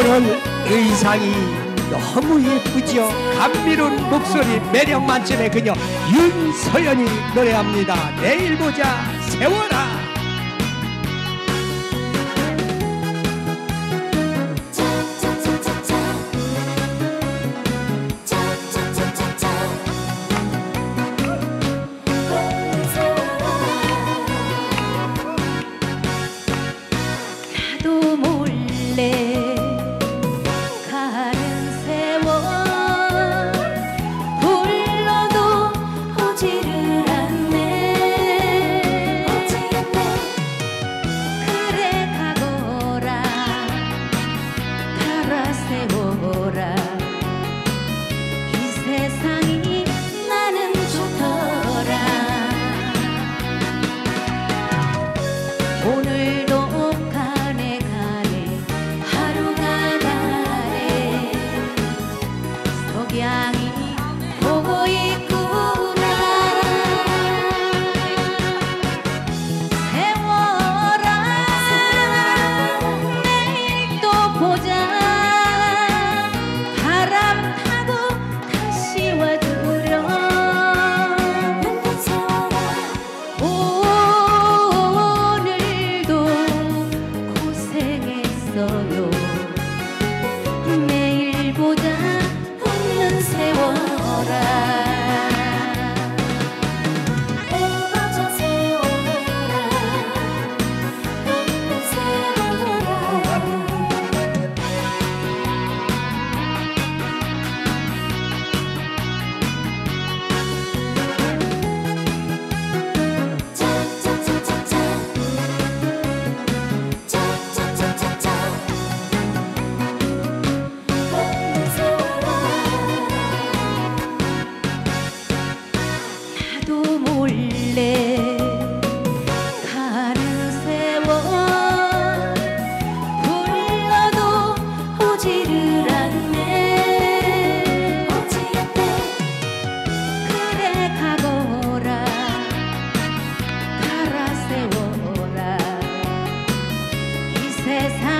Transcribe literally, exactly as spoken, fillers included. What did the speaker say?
오늘 의상이 너무 예쁘죠. 감미로운 목소리, 매력 만점의 그녀 윤서연이 노래합니다. 내일 보자 세워라. 나도 몰래 가는 세월 불러도 오지를 않네. 그래 가거라 갈아 세워라. 이 세상이 나는 좋더라. 오늘도 석양이 보고 있구나. 세워라 내일 또 보자. 바람 타고 다시 와주렴. 오늘도 고생했어요. 내일 보자 세워라. 세워라 몰래 가는 세월 불러도 오지를 않네. 그래 가거라 갈아 세워라. 이 세상